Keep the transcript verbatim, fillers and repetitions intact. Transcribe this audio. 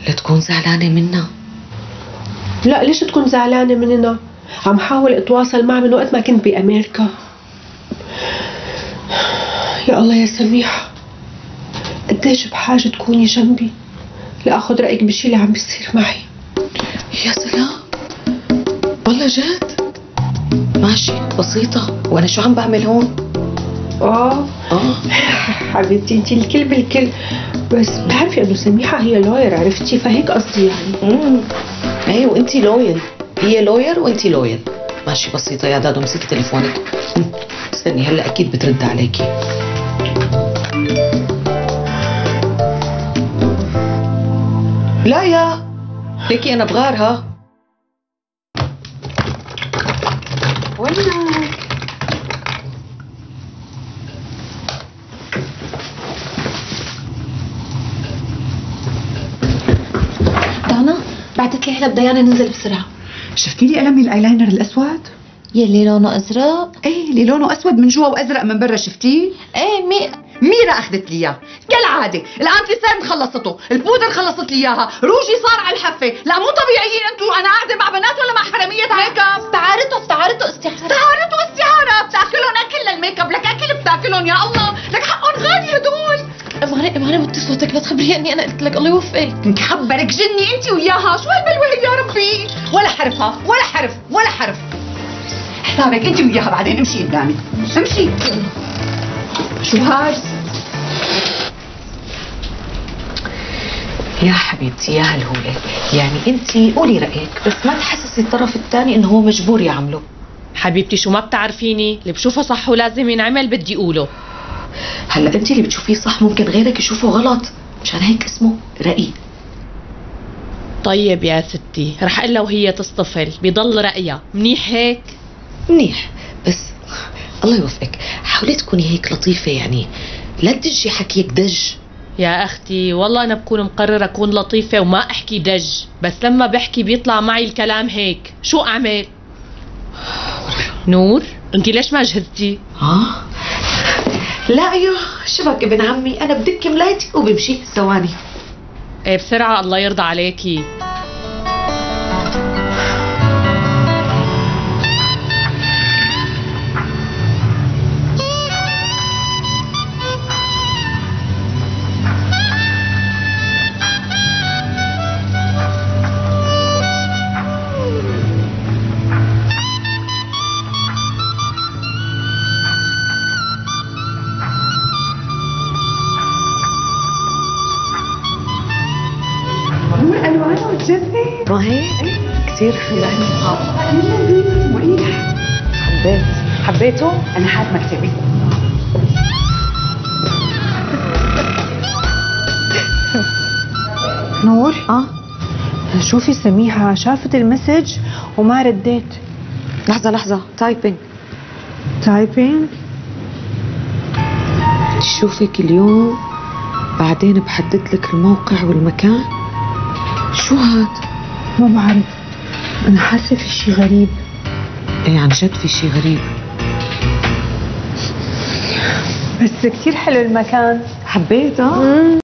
لتكون زعلانة منا. لا ليش تكون زعلانة مننا؟ عم حاول اتواصل معها من وقت ما كنت بأمريكا. يا الله يا سميحة، قديش بحاجة تكوني جنبي لأخذ رأيك بالشي اللي عم بيصير معي. يا سلام، والله جد؟ ماشي بسيطة، وأنا شو عم بعمل هون؟ اه اه حبيبتي انتي الكل بالكل، بس بتعرفي انه سميحة هي لوير، عرفتي؟ فهيك قصدي يعني. امم ايه، وانتي لويل، هي لوير وانتي لويل. ماشي بسيطة يا دادو، امسكي تليفونك. استني هلا اكيد بترد عليكي. لا يا ليكي انا بغارها. وينك؟ دانا بعتت لي هلا بديانا ننزل بسرعة. شفتي لي قلمي الايلاينر الاسود؟ يلي لونه ازرق؟ ايه اللي لونه اسود من جوا وازرق من برا، شفتيه؟ ايه مي ميرا اخذت لي اياه كالعاده، الانتيسيرم خلصته، البودر خلصت لي اياها، روجي صار على الحفه، لا مو طبيعيين انتوا، انا قاعده مع بنات ولا مع حراميه ميك اب؟ استعارته استعارته استعارة استعارته استعاره، بتاكلهم اكل للميك اب، لك اكل بتاكلهم يا الله، لك حقهم غالي هدول. امانة امانة وطي صوتك، لا تخبريها اني انا قلت لك، الله يوفقك. مخبرك جني انت وياها، شو هالبلوه هي يا ربي؟ ولا حرفها ولا حرف ولا حرف. حسابك انت وياها بعدين، امشي قدامي امشي. شو هاد؟ يا حبيبتي يا هالهولة، يعني انتي قولي رأيك بس ما تحسسي الطرف الثاني انه هو مجبور يعمله. حبيبتي شو ما بتعرفيني، اللي بشوفه صح ولازم ينعمل بدي اقوله. هلا انتي اللي بتشوفيه صح ممكن غيرك يشوفه غلط، مشان هيك اسمه رأي. طيب يا ستي رح اقول لها وهي تصطفل، بضل رأيها منيح هيك؟ منيح، بس الله يوفقك حاولي تكوني هيك لطيفة، يعني لا تدجي حكيك دج. يا اختي والله انا بكون مقررة اكون لطيفة وما احكي دج، بس لما بحكي بيطلع معي الكلام هيك، شو اعمل؟ نور انتي ليش ما جهزتي؟ ها؟ لا ايوه شبك ابن عمي، انا بدك ملايتي وبمشي ثواني. ايه بسرعة الله يرضى عليكي. الوانه بتجنن، ما هيك؟ كثير حلو. مريح. حبيت حبيته؟ انا حاب مكتبي. نور، اه شوفي سميحة شافت المسج وما رديت. لحظة لحظة، تايبينج تايبين. شوفك اليوم بعدين بحدد لك الموقع والمكان. شو هاد؟ ما بعرف، أنا حاسة في شي غريب. ايه عن جد في شي غريب، بس كثير حلو المكان. حبيت اه